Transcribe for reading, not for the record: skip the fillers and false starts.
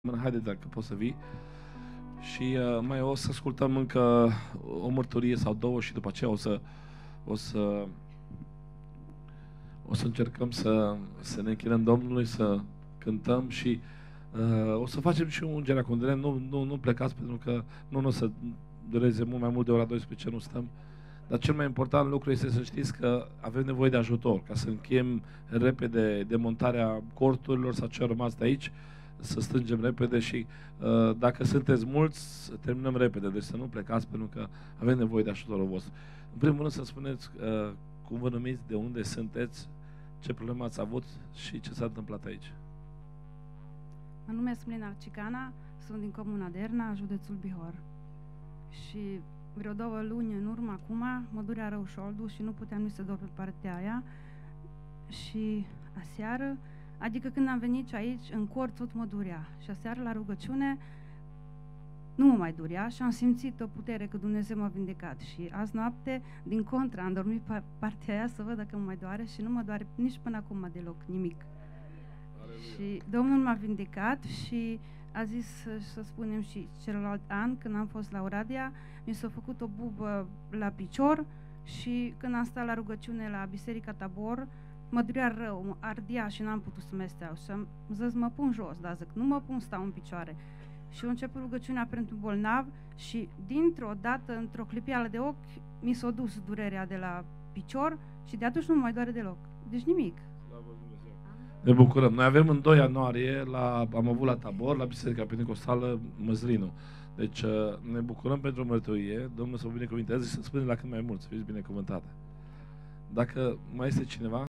haide dacă poți să vii. Și mai o să ascultăm încă o mărturie sau două și după aceea o să încercăm să ne închinăm Domnului, să cântăm și o să facem și ungerea cu îndemn. Nu plecați, pentru că nu o să dureze mult mai mult de ora 12, nu stăm. Dar cel mai important lucru este să știți că avem nevoie de ajutor ca să încheiem repede demontarea corturilor sau ce a rămas de aici, să strângem repede și dacă sunteți mulți, să terminăm repede, deci să nu plecați, pentru că avem nevoie de ajutorul vostru. În primul rând să spuneți cum vă numiți, de unde sunteți, ce probleme ați avut și ce s-a întâmplat aici. Mă numesc Mlina Cicana, sunt din Comuna Derna, județul Bihor. Și vreo 2 luni în urmă acum mă durea rău șoldul și nu puteam nici să dorm pe partea aia. Și aseară, adică când am venit aici, în cor tot mă durea. Și aseară la rugăciune nu mă mai durea și am simțit o putere că Dumnezeu m-a vindecat. Și azi noapte, din contră, am dormit pe partea aia să văd dacă mă mai doare și nu mă doare nici până acum deloc, nimic. Aleluia. Și Domnul m-a vindecat și a zis să spunem și celălalt an, când am fost la Oradea, mi s-a făcut o bubă la picior și când am stat la rugăciune la Biserica Tabor, mă durea rău, mă ardea și n-am putut să mă steau. Și am zis, mă pun jos, dar zic, nu mă pun, stau în picioare. Și a început rugăciunea pentru bolnav și dintr-o dată, într-o clipială de ochi, mi s-a dus durerea de la picior și de atunci nu mă mai doare deloc. Deci nimic. Ne bucurăm. Noi avem în 2 ianuarie, am avut la Tabor, la Biserica Pentecostală Măzlinu. Deci ne bucurăm pentru o mărturie. Domnul să vă binecuvinteze și să spunem la cât mai mult, să fiți binecuvântate. Dacă mai este cineva